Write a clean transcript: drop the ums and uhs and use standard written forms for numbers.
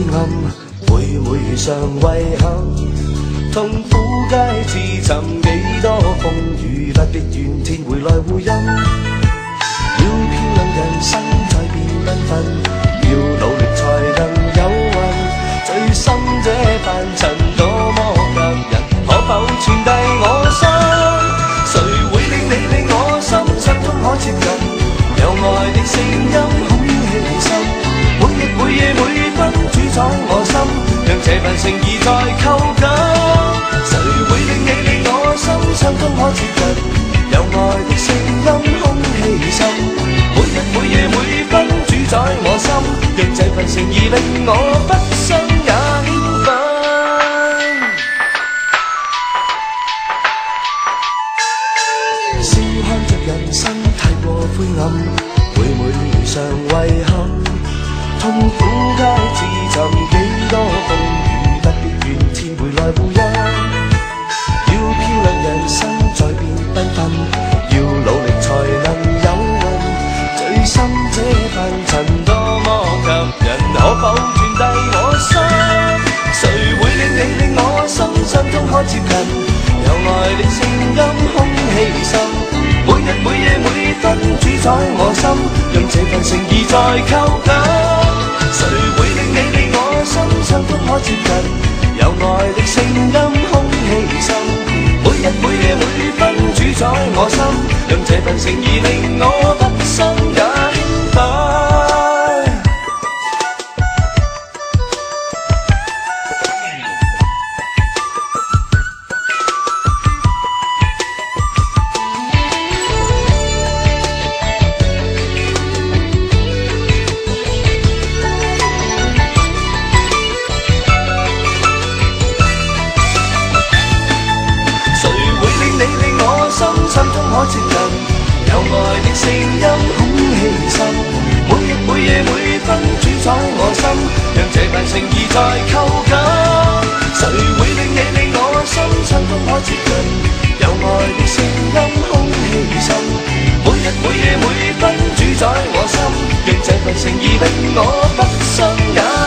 暗，每常遺憾。痛苦街自尋幾多風雨，不必怨天回來互陰。要漂亮人生再變繽紛，要努力才能有運。最深這凡塵多麼吸引，可否傳遞我心？誰會令我心相通可接近？有愛的聲音空氣深，每夜每分主宰我心，讓這份情誼再扣緊。誰會令我心相通可接近？有愛的聲音空氣深，每夜每分主宰我心，讓這份情誼令我畢生也興奮。笑看着人生太過灰暗，每常遺憾。痛苦街自尋幾多風雨，不必怨天回來互陰。要漂亮人生再變繽紛，要努力才能有運。最深這份塵多麼吸引，可否傳遞我心？誰會令我心相通可接近？有愛的聲音空氣深，每夜每分主宰我心，讓這份情誼再扣緊。誰會令我心相通可接近？有愛的聲音空氣深，每夜每分主宰我心，讓這份情誼令我畢生也興奮。可接近，有愛的聲音空氣深，每夜每分主宰我心，讓這份情誼再扣緊。誰會令我心相通可接近？有愛的聲音空氣深，每夜每分主宰我心，讓這份情誼令我畢生也